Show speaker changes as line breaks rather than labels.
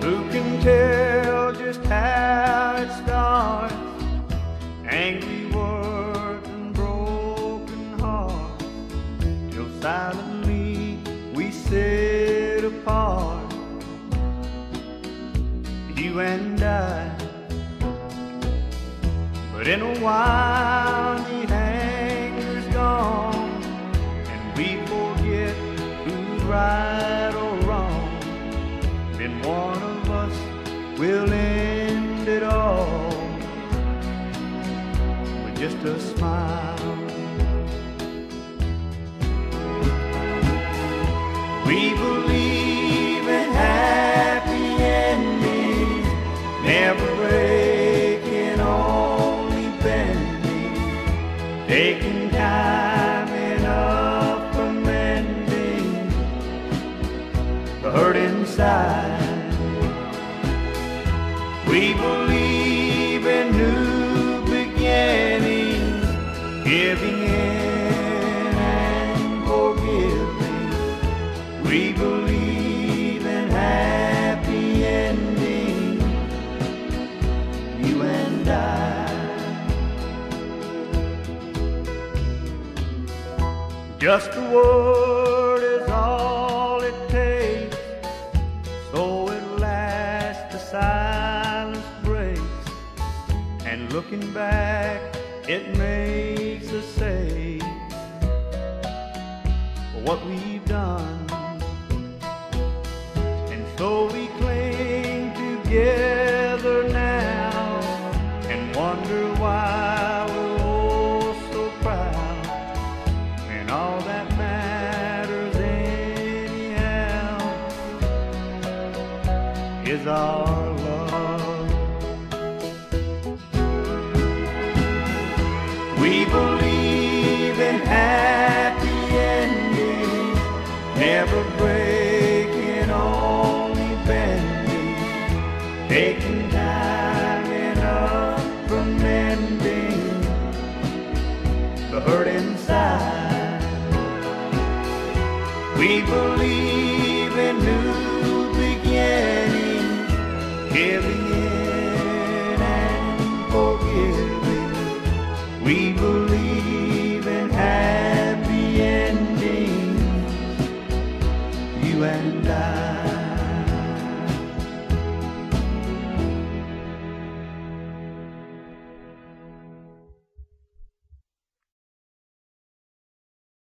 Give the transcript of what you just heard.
Who can tell just how it starts? Angry words and broken hearts, till silently we sit apart, you and I. But in a while the anger's gone, and we forget who's right or wrong. Then one of us will end it all with just a smile. We believe in happy endings, never breaking, only bending, taking time enough for mending the hurt inside. We believe in new beginnings, giving in and forgiving. We believe in happy endings, you and I. Just a word is all it takes, so at last the silence breaks, and looking back it makes us say what we've done. And so we cling together now and wonder why we're all so proud, and all that matters anyhow is our love. We believe in happy endings, never break.